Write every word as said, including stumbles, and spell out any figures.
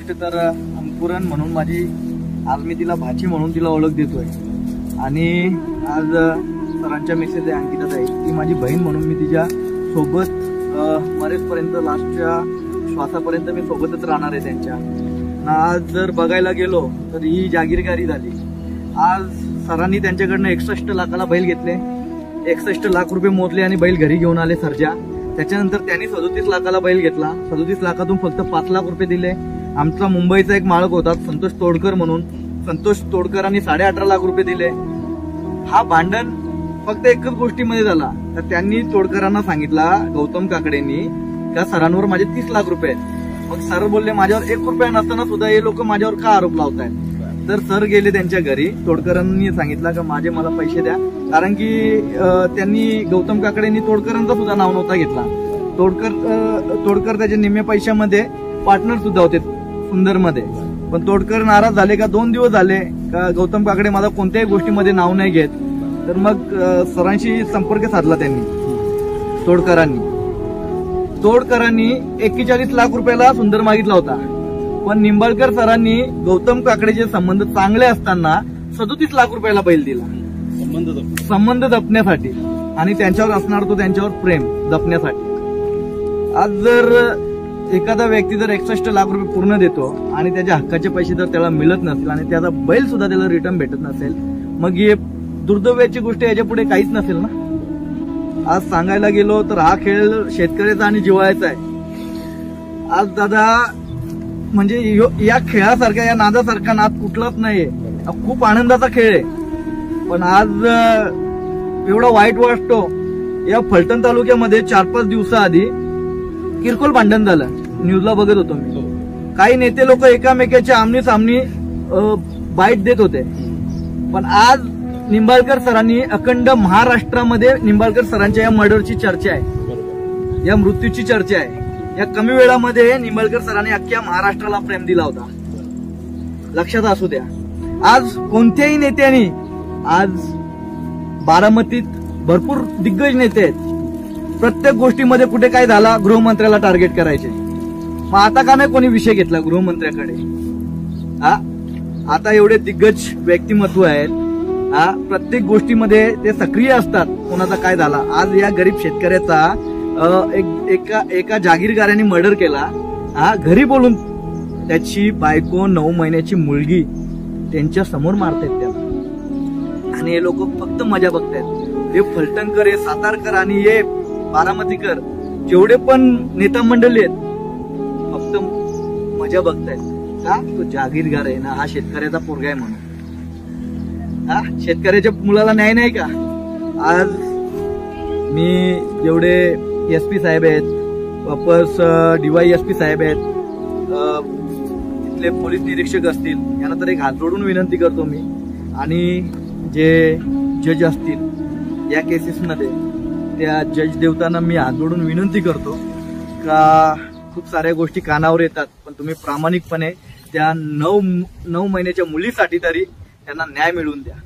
गोष्ट तर अंकुरन म्हणून माझी आज मी तिला भाची म्हणून तिला ओळख देतोय आणि आज सरांच्या मेसेज आहे अंकिता ताई, ती माझी बहीण म्हणून मी तिच्या सोबत मरेपर्यंत लास्टच्या श्वासापर्यंत मी सोबतच राहणार आहे त्यांच्या. आज जर बघायला गेलो तर ही जागीरदारी झाली. आज सरांनी त्यांच्याकडनं एकसष्ट लाखाला बैल घेतले, एकसष्ट लाख रुपये मोजले आणि बैल घरी घेऊन आले सर्जा. त्याच्यानंतर त्यांनी सदोतीस लाखाला बैल घेतला, सदोतीस लाखातून फक्त पाच लाख रुपये दिले. आमचा मुंबईचा एक मालक होता संतोष तोडकर म्हणून, संतोष तोडकरांनी साडे अठरा लाख रुपये दिले. हा भांडण फक्त एकच गोष्टीमध्ये झाला, तर त्यांनी तोडकरांना सांगितला गौतम काकडेंनी का सरांवर माझे तीस लाख रुपये आहेत. मग सर बोलले माझ्यावर एक रुपया नसताना सुद्धा हे लोक माझ्यावर का आरोप लावतायत. तर सर गेले त्यांच्या घरी, तोडकरांनी सांगितलं का माझे मला पैसे द्या, कारण की त्यांनी गौतम काकडेंनी तोडकरांचा सुद्धा नाव नव्हता घेतला. तोडकर तोडकर त्याच्या निम्मे पैशामध्ये पार्टनर सुद्धा होते सुंदरमध्ये, पण तोडकर नाराज झाले का दोन दिवस झाले का गौतम काकडे माझा कोणत्याही गोष्टीमध्ये नाव नाही घेत. तर मग सरांशी संपर्क साधला त्यांनी तोडकरांनी. तोडकरांनी एक्केचाळीस लाख रुपयाला सुंदर मागितला होता, पण निंबाळकर सरांनी गौतम काकडेचे संबंध चांगले असताना सदोतीस लाख रुपयाला बैल दिला संबंध जपण्यासाठी आणि त्यांच्यावर असणार तो त्यांच्यावर प्रेम जपण्यासाठी. आज जर एखादा व्यक्ती जर एकसष्ट लाख रुपये पूर्ण देतो आणि त्याच्या हक्काचे पैसे जर त्याला मिळत नसतील आणि त्याचा बैल सुद्धा त्याला रिटर्न भेटत नसेल, मग हे दुर्दैवाची गोष्ट याच्या पुढे काहीच नसेल ना. आज सांगायला गेलो तर हा खेळ शेतकऱ्याचा आणि जिव्हाळ्याचा आहे. आज दादा म्हणजे या खेळासारखा या नादासारखा नाद कुठलाच नाहीये. खूप आनंदाचा खेळ आहे, पण आज एवढा वाईट वाटतो. या फलटण तालुक्यामध्ये चार पाच दिवसाआधी किरकोळ भांडण झालं, न्यूजला बघत होतो मी. काही नेते लोक एकामेकाच्या आमनी सामनी बाईट देत होते, पण आज निंबाळकर सरांनी अखंड महाराष्ट्रामध्ये निंबाळकर सरांच्या या मर्डरची चर्चा आहे, या मृत्यूची चर्चा आहे. या कमी वेळामध्ये निंबाळकर सरांनी अख्ख्या महाराष्ट्राला प्रेम दिला होता, लक्षात असू द्या. आज कोणत्याही नेत्यांनी, आज बारामतीत भरपूर दिग्गज नेते आहेत, प्रत्येक गोष्टीमध्ये कुठे काय झाला गृहमंत्र्याला टार्गेट करायचे. मग आता का नाही कोणी विषय घेतला गृहमंत्र्याकडे. हा आता एवढे दिग्गज व्यक्तिमत्व आहेत, हा प्रत्येक गोष्टीमध्ये ते सक्रिय असतात. कोणाचा काय झाला, आज या गरीब शेतकऱ्याचा एक एका एका जागीरदाराने मर्डर केला, हा घरी बोलून त्याची बायको नऊ महिन्याची मुलगी त्यांच्या समोर मारतायत त्याला, आणि हे लोक फक्त मजा बघतायत. हे फलटणकर, हे सातारकर आणि हे बारामतीकर जेवढे पण नेता मंडळी आहेत फक्त मजा बघतायत. का तो जागीरदार आहे ना, हा शेतकऱ्याचा पोरगा आहे म्हणून. हा शेतकऱ्याच्या मुलाला न्याय नाही का. आज मी जेवढे एस पी साहेब आहेत, वापस डीवाय एस पी साहेब आहेत, तिथले पोलीस निरीक्षक असतील, यांना तर एक हात जोडून विनंती करतो मी, आणि जे जज असतील या केसेसमध्ये त्या जज देवतांना मी हात जोडून विनंती करतो का खूप साऱ्या गोष्टी कानावर येतात, पण तुम्ही प्रामाणिकपणे त्या नऊ नऊ महिन्याच्या मुलीसाठी तरी त्यांना न्याय मिळवून द्या.